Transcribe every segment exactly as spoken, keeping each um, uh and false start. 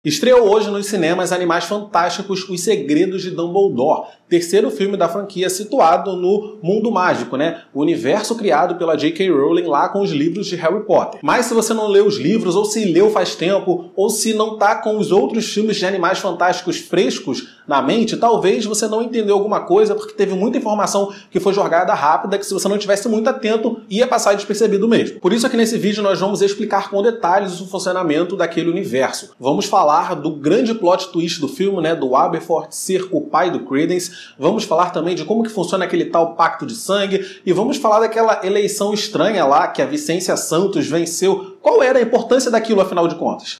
Estreou hoje nos cinemas Animais Fantásticos, Os Segredos de Dumbledore, terceiro filme da franquia situado no mundo mágico, né? O universo criado pela J K Rowling lá com os livros de Harry Potter. Mas se você não leu os livros, ou se leu faz tempo, ou se não tá com os outros filmes de Animais Fantásticos frescos na mente, talvez você não entendeu alguma coisa, porque teve muita informação que foi jogada rápida, que se você não tivesse muito atento, ia passar despercebido mesmo. Por isso aqui nesse vídeo nós vamos explicar com detalhes o funcionamento daquele universo. Vamos falar do grande plot twist do filme, né, do Aberforth ser o pai do Credence. Vamos falar também de como que funciona aquele tal pacto de sangue e vamos falar daquela eleição estranha lá que a Vicência Santos venceu. Qual era a importância daquilo, afinal de contas?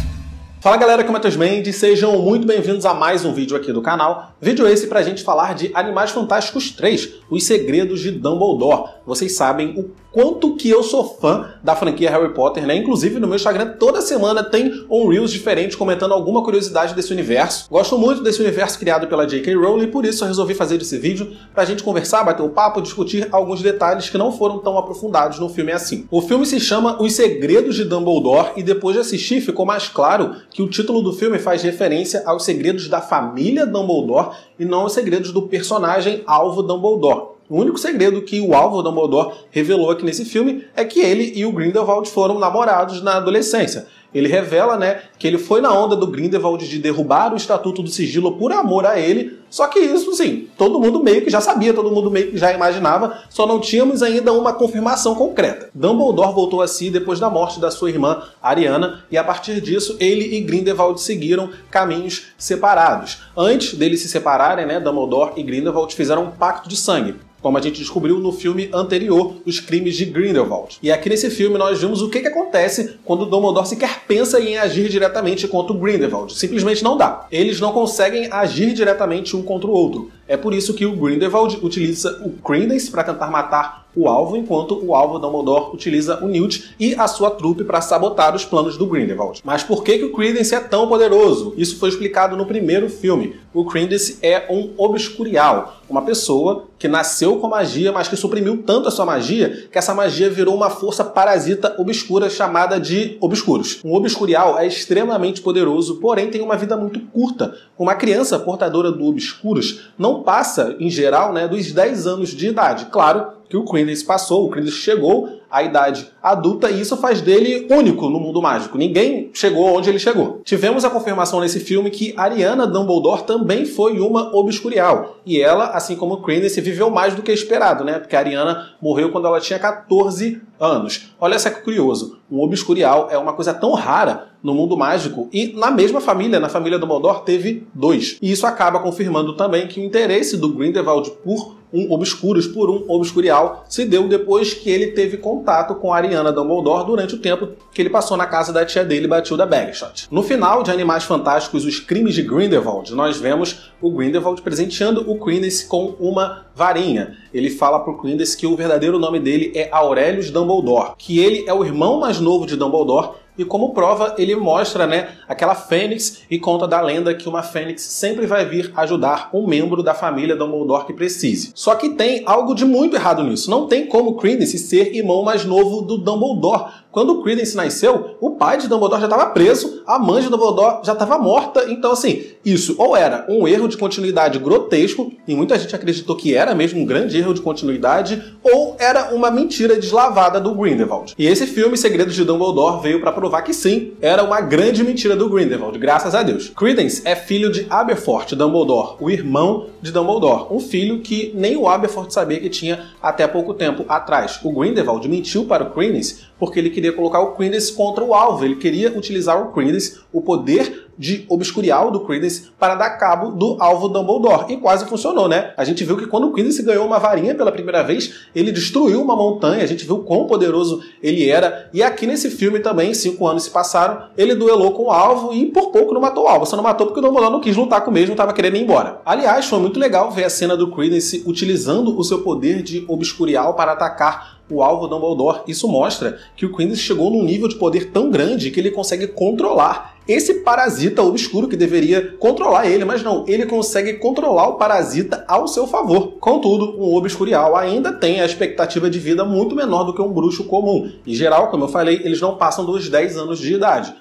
Fala galera, aqui é o Matheus Mendes, sejam muito bem-vindos a mais um vídeo aqui do canal. Vídeo esse pra gente falar de Animais Fantásticos três, Os Segredos de Dumbledore. Vocês sabem o quanto que eu sou fã da franquia Harry Potter, né? Inclusive no meu Instagram toda semana tem um Reels diferente comentando alguma curiosidade desse universo. Gosto muito desse universo criado pela J K Rowling e por isso eu resolvi fazer esse vídeo pra gente conversar, bater um papo, discutir alguns detalhes que não foram tão aprofundados no filme assim. O filme se chama Os Segredos de Dumbledore e depois de assistir ficou mais claro que o título do filme faz referência aos segredos da família Dumbledore e não aos segredos do personagem alvo Dumbledore. O único segredo que o alvo Dumbledore revelou aqui nesse filme é que ele e o Grindelwald foram namorados na adolescência. Ele revela, né, que ele foi na onda do Grindelwald de derrubar o Estatuto do Sigilo por amor a ele, só que isso, sim, todo mundo meio que já sabia, todo mundo meio que já imaginava, só não tínhamos ainda uma confirmação concreta. Dumbledore voltou a si depois da morte da sua irmã Ariana, e a partir disso, ele e Grindelwald seguiram caminhos separados. Antes deles se separarem, né, Dumbledore e Grindelwald fizeram um pacto de sangue, como a gente descobriu no filme anterior, Os Crimes de Grindelwald. E aqui nesse filme nós vimos o que, que acontece quando Dumbledore sequer pensa em agir diretamente contra o Grindelwald. Simplesmente não dá. Eles não conseguem agir diretamente um contra o outro. É por isso que o Grindelwald utiliza o Credence para tentar matar o alvo, enquanto o alvo Dumbledore utiliza o Newt e a sua trupe para sabotar os planos do Grindelwald. Mas por que, que o Credence é tão poderoso? Isso foi explicado no primeiro filme. O Credence é um obscurial, uma pessoa que nasceu com magia, mas que suprimiu tanto a sua magia que essa magia virou uma força parasita obscura chamada de obscuros. Um obscurial é extremamente poderoso, porém tem uma vida muito curta. Uma criança portadora do obscuros não passa, em geral, né, dos dez anos de idade. Claro que o Credence passou, o Credence chegou à idade adulta e isso faz dele único no mundo mágico. Ninguém chegou onde ele chegou. Tivemos a confirmação nesse filme que Ariana Dumbledore também foi uma obscurial. E ela, assim como o Credence, viveu mais do que esperado, né? Porque a Ariana morreu quando ela tinha quatorze anos. Olha só que curioso. Um obscurial é uma coisa tão rara no mundo mágico e na mesma família, na família Dumbledore, teve dois. E isso acaba confirmando também que o interesse do Grindelwald por um obscuros, por um obscurial, se deu depois que ele teve contato com a Ariana Dumbledore durante o tempo que ele passou na casa da tia dele, Bathilda Bagshot. No final de Animais Fantásticos, Os Crimes de Grindelwald, nós vemos o Grindelwald presenteando o Credence com uma varinha. Ele fala pro Credence que o verdadeiro nome dele é Aurelius Dumbledore, que ele é o irmão mais novo de Dumbledore. E como prova, ele mostra, né, aquela fênix e conta da lenda que uma fênix sempre vai vir ajudar um membro da família Dumbledore que precise. Só que tem algo de muito errado nisso. Não tem como Credence ser irmão mais novo do Dumbledore. Quando o Credence nasceu, o pai de Dumbledore já estava preso, a mãe de Dumbledore já estava morta. Então, assim, isso ou era um erro de continuidade grotesco, e muita gente acreditou que era mesmo um grande erro de continuidade, ou era uma mentira deslavada do Grindelwald. E esse filme, Segredos de Dumbledore, veio para provar que sim, era uma grande mentira do Grindelwald, graças a Deus. Credence é filho de Aberforth Dumbledore, o irmão de Dumbledore, um filho que nem o Aberforth sabia que tinha até pouco tempo atrás. O Grindelwald mentiu para o Credence porque ele queria colocar o Credence contra o alvo, ele queria utilizar o Credence, o poder de obscurial do Credence, para dar cabo do alvo Dumbledore. E quase funcionou, né? A gente viu que quando o Credence ganhou uma varinha pela primeira vez, ele destruiu uma montanha, a gente viu quão poderoso ele era. E aqui nesse filme também, cinco anos se passaram, ele duelou com o alvo e por pouco não matou o alvo. Só não matou porque o Dumbledore não quis lutar com o mesmo, estava querendo ir embora. Aliás, foi muito legal ver a cena do Credence utilizando o seu poder de obscurial para atacar o alvo Dumbledore. Isso mostra que o Credence chegou num nível de poder tão grande que ele consegue controlar esse parasita obscuro que deveria controlar ele, mas não, ele consegue controlar o parasita ao seu favor. Contudo, um obscurial ainda tem a expectativa de vida muito menor do que um bruxo comum. Em geral, como eu falei, eles não passam dos dez anos de idade.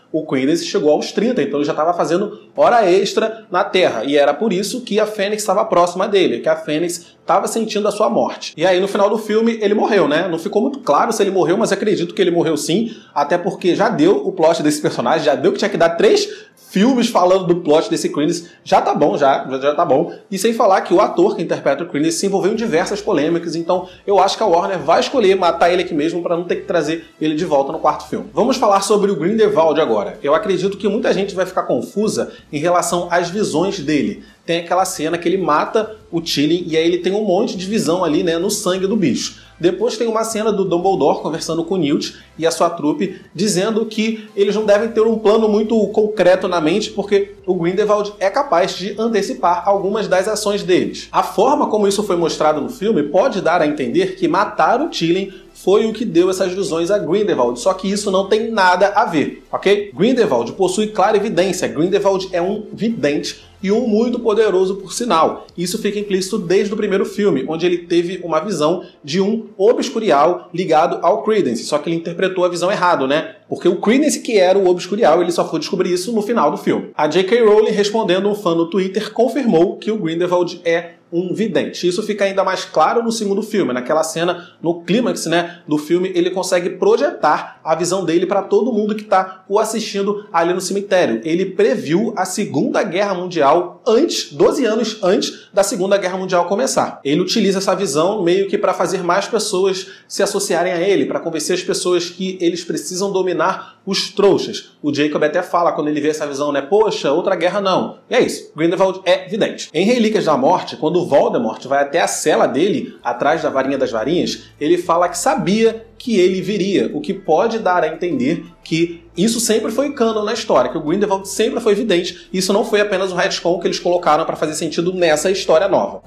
o Credence chegou aos trinta, então ele já estava fazendo hora extra na Terra. E era por isso que a Fênix estava próxima dele, que a Fênix estava sentindo a sua morte. E aí no final do filme ele morreu, né? Não ficou muito claro se ele morreu, mas acredito que ele morreu sim, até porque já deu o plot desse personagem, já deu que tinha que dar três filmes falando do plot desse Credence, já tá bom, já, já, já tá bom. E sem falar que o ator que interpreta o Credence se envolveu em diversas polêmicas, então eu acho que a Warner vai escolher matar ele aqui mesmo para não ter que trazer ele de volta no quarto filme. Vamos falar sobre o Grindelwald agora. Eu acredito que muita gente vai ficar confusa em relação às visões dele. Tem aquela cena que ele mata o Tilly e aí ele tem um monte de visão ali, né, no sangue do bicho. Depois tem uma cena do Dumbledore conversando com o Newt e a sua trupe, dizendo que eles não devem ter um plano muito concreto na mente, porque o Grindelwald é capaz de antecipar algumas das ações deles. A forma como isso foi mostrado no filme pode dar a entender que matar o Tilly foi o que deu essas visões a Grindelwald, só que isso não tem nada a ver, ok? Grindelwald possui clara evidência, Grindelwald é um vidente e um muito poderoso por sinal. Isso fica implícito desde o primeiro filme, onde ele teve uma visão de um obscurial ligado ao Credence, só que ele interpretou a visão errado, né? Porque o Credence que era o obscurial, ele só foi descobrir isso no final do filme. A J K Rowling, respondendo um fã no Twitter, confirmou que o Grindelwald é um vidente. Isso fica ainda mais claro no segundo filme, naquela cena, no clímax, né, do filme, ele consegue projetar a visão dele para todo mundo que está o assistindo ali no cemitério. Ele previu a Segunda Guerra Mundial antes, doze anos antes da Segunda Guerra Mundial começar. Ele utiliza essa visão meio que para fazer mais pessoas se associarem a ele, para convencer as pessoas que eles precisam dominar os trouxas. O Jacob até fala quando ele vê essa visão, né, poxa, outra guerra não. E é isso, Grindelwald é vidente. Em Relíquias da Morte, quando o Voldemort vai até a cela dele, atrás da varinha das varinhas, ele fala que sabia que ele viria, o que pode dar a entender que isso sempre foi canon na história, que o Grindelwald sempre foi vidente, e isso não foi apenas um retcon que eles colocaram para fazer sentido nessa história nova.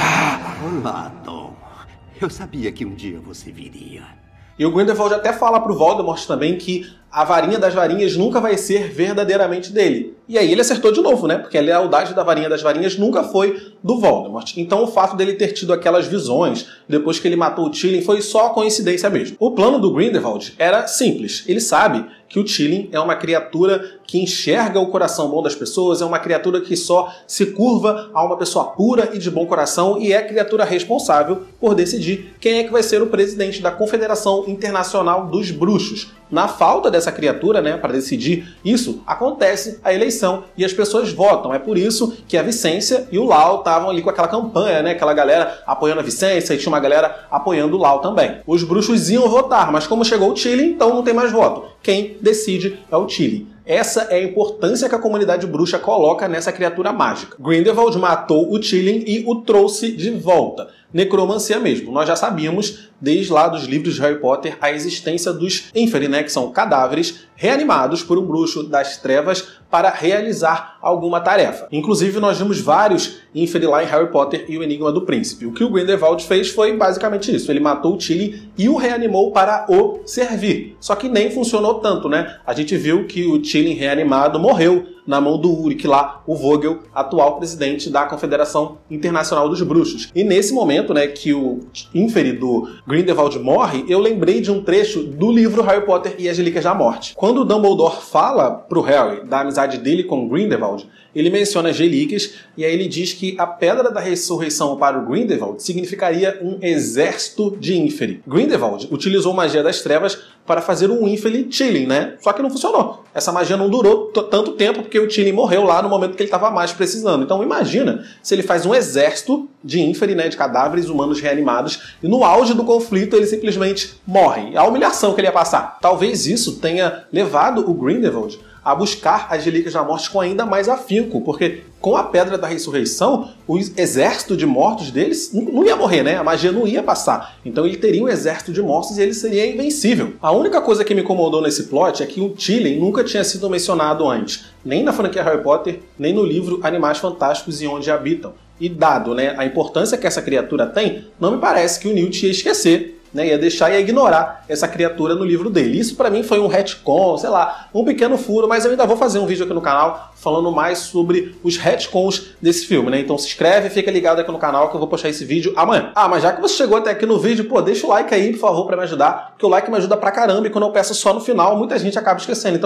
Olá, Tom. Eu sabia que um dia você viria. E o Grindelwald até fala pro Voldemort também que a varinha das varinhas nunca vai ser verdadeiramente dele. E aí ele acertou de novo, né? Porque a lealdade da varinha das varinhas nunca foi do Voldemort. Então o fato dele ter tido aquelas visões depois que ele matou o Tilly foi só coincidência mesmo. O plano do Grindelwald era simples. Ele sabe que o Tilly é uma criatura que enxerga o coração bom das pessoas, é uma criatura que só se curva a uma pessoa pura e de bom coração e é a criatura responsável por decidir quem é que vai ser o presidente da Confederação Internacional dos Bruxos. Na falta dessa criatura, né, para decidir isso, acontece a eleição e as pessoas votam. É por isso que a Vicência e o Lau estavam ali com aquela campanha, né, aquela galera apoiando a Vicência e tinha uma galera apoiando o Lau também. Os bruxos iam votar, mas como chegou o Tilly, então não tem mais voto. Quem decide é o Tilly. Essa é a importância que a comunidade bruxa coloca nessa criatura mágica. Grindelwald matou o Tilly e o trouxe de volta. Necromancia mesmo. Nós já sabíamos, desde lá dos livros de Harry Potter, a existência dos Inferi, né, que são cadáveres reanimados por um bruxo das trevas para realizar alguma tarefa. Inclusive, nós vimos vários Inferi lá em Harry Potter e o Enigma do Príncipe. O que o Grindelwald fez foi basicamente isso. Ele matou o Tilly e o reanimou para o servir. Só que nem funcionou tanto, né? A gente viu que o Tilly reanimado morreu na mão do Ulrich lá, o Vogel, atual presidente da Confederação Internacional dos Bruxos. E nesse momento, né, que o Inferi do Grindelwald morre, eu lembrei de um trecho do livro Harry Potter e as Relíquias da Morte. Quando o Dumbledore fala pro Harry da amizade dele com Grindelwald, ele menciona as relíquias e aí ele diz que a Pedra da Ressurreição para o Grindelwald significaria um exército de Inferi. Grindelwald utilizou magia das trevas para fazer um Inferi Tilly, né? Só que não funcionou. Essa magia não durou tanto tempo porque o Tilly morreu lá no momento que ele estava mais precisando. Então imagina se ele faz um exército de Inferi, né, de cadáveres humanos reanimados, e no auge do conflito ele simplesmente morre. A humilhação que ele ia passar. Talvez isso tenha levado o Grindelwald a buscar as Relíquias da Morte com ainda mais afinco, porque com a Pedra da Ressurreição, o exército de mortos deles não ia morrer, né? A magia não ia passar. Então ele teria um exército de mortos e ele seria invencível. A única coisa que me incomodou nesse plot é que o Tilly nunca tinha sido mencionado antes, nem na franquia Harry Potter, nem no livro Animais Fantásticos e Onde Habitam. E dado, né, a importância que essa criatura tem, não me parece que o Newt ia esquecer, né, ia deixar e ia ignorar essa criatura no livro dele. Isso pra mim foi um retcon, sei lá, um pequeno furo, mas eu ainda vou fazer um vídeo aqui no canal falando mais sobre os retcons desse filme, né? Então se inscreve e fica ligado aqui no canal que eu vou postar esse vídeo amanhã. Ah, mas já que você chegou até aqui no vídeo, pô, deixa o like aí, por favor, pra me ajudar, porque o like me ajuda pra caramba e quando eu peço só no final, muita gente acaba esquecendo. Então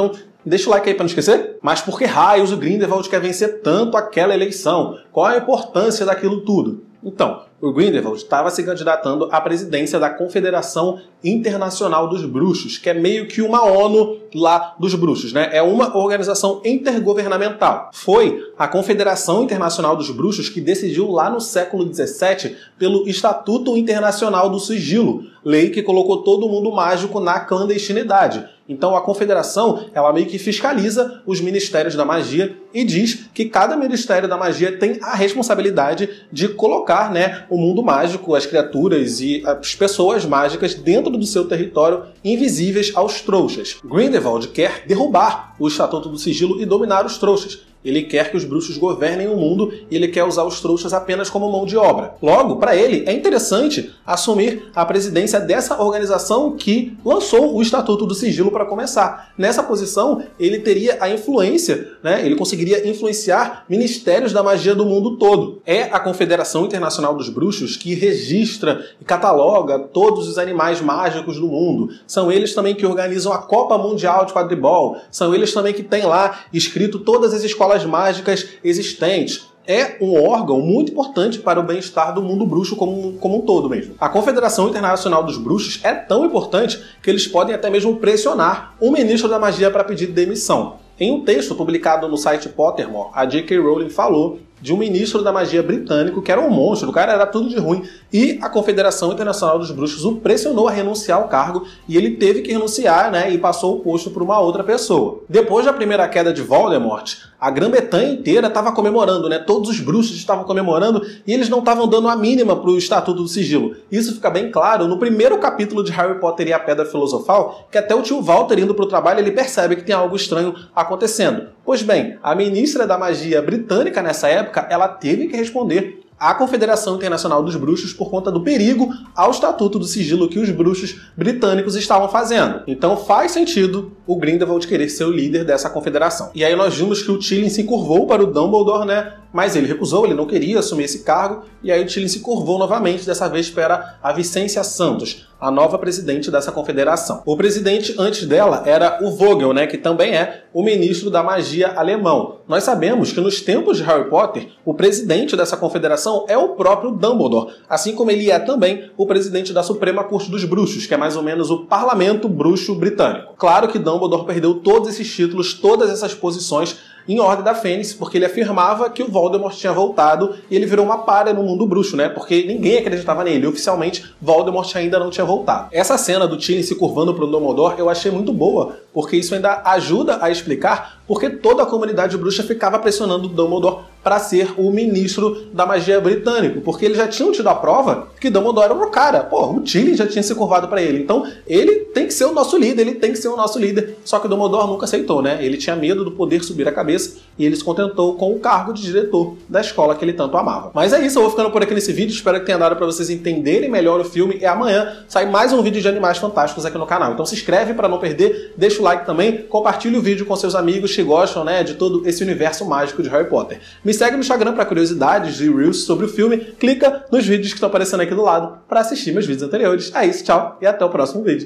Deixa o like aí pra não esquecer. Mas por que raios o Grindelwald quer vencer tanto aquela eleição? Qual a importância daquilo tudo? Então, o Grindelwald estava se candidatando à presidência da Confederação Internacional dos Bruxos, que é meio que uma ONU lá dos bruxos, né? É uma organização intergovernamental. Foi a Confederação Internacional dos Bruxos que decidiu lá no século dezessete pelo Estatuto Internacional do Sigilo, lei que colocou todo mundo mágico na clandestinidade. Então a confederação, ela meio que fiscaliza os ministérios da magia e diz que cada ministério da magia tem a responsabilidade de colocar, né, o mundo mágico, as criaturas e as pessoas mágicas dentro do seu território, invisíveis aos trouxas. Grindelwald quer derrubar o Estatuto do Sigilo e dominar os trouxas. Ele quer que os bruxos governem o mundo e ele quer usar os trouxas apenas como mão de obra. Logo, para ele, é interessante assumir a presidência dessa organização que lançou o Estatuto do Sigilo para começar. Nessa posição, ele teria a influência, né? Ele conseguiria influenciar ministérios da magia do mundo todo. É a Confederação Internacional dos Bruxos que registra e cataloga todos os animais mágicos do mundo. São eles também que organizam a Copa Mundial de Quadribol. São eles também que têm lá escrito todas as escolas mágicas existentes. É um órgão muito importante para o bem-estar do mundo bruxo como, como um todo mesmo. A Confederação Internacional dos Bruxos é tão importante que eles podem até mesmo pressionar o ministro da magia para pedir demissão. Em um texto publicado no site Pottermore, a J K Rowling falou de um ministro da magia britânico que era um monstro, o cara era tudo de ruim, e a Confederação Internacional dos Bruxos o pressionou a renunciar ao cargo e ele teve que renunciar, né, e passou o posto para uma outra pessoa. Depois da primeira queda de Voldemort, a Grã-Bretanha inteira estava comemorando, né, todos os bruxos estavam comemorando e eles não estavam dando a mínima para o Estatuto do Sigilo. Isso fica bem claro no primeiro capítulo de Harry Potter e a Pedra Filosofal, que até o tio Walter indo para o trabalho ele percebe que tem algo estranho acontecendo. Pois bem, a ministra da magia britânica nessa época, ela teve que responder à Confederação Internacional dos Bruxos por conta do perigo ao Estatuto do Sigilo que os bruxos britânicos estavam fazendo. Então faz sentido o Grindelwald querer ser o líder dessa confederação. E aí nós vimos que o Tilly se curvou para o Dumbledore, né? Mas ele recusou, ele não queria assumir esse cargo, e aí o Tilly se curvou novamente, dessa vez para a Vicência Santos, a nova presidente dessa confederação. O presidente antes dela era o Vogel, né, que também é o ministro da magia alemão. Nós sabemos que nos tempos de Harry Potter, o presidente dessa confederação é o próprio Dumbledore, assim como ele é também o presidente da Suprema Corte dos Bruxos, que é mais ou menos o parlamento bruxo britânico. Claro que Dumbledore perdeu todos esses títulos, todas essas posições em Ordem da Fênix, porque ele afirmava que o Voldemort tinha voltado e ele virou uma pária no mundo bruxo, né? Porque ninguém acreditava nele. Oficialmente, Voldemort ainda não tinha voltado. Essa cena do Tilly se curvando para o Dumbledore eu achei muito boa, porque isso ainda ajuda a explicar porque toda a comunidade bruxa ficava pressionando o Dumbledore para ser o ministro da magia britânico, porque eles já tinham tido a prova que Dumbledore era o cara. Pô, o Tilly já tinha se curvado para ele. Então, ele tem que ser o nosso líder, ele tem que ser o nosso líder. Só que o Dumbledore nunca aceitou, né? Ele tinha medo do poder subir a cabeça e ele se contentou com o cargo de diretor da escola que ele tanto amava. Mas é isso, eu vou ficando por aqui nesse vídeo. Espero que tenha dado para vocês entenderem melhor o filme. E amanhã sai mais um vídeo de Animais Fantásticos aqui no canal. Então se inscreve para não perder, deixa o like também, compartilha o vídeo com seus amigos que gostam, né, de todo esse universo mágico de Harry Potter. Me segue no Instagram para curiosidades e reels sobre o filme. Clica nos vídeos que estão aparecendo aqui do lado para assistir meus vídeos anteriores. É isso, tchau e até o próximo vídeo.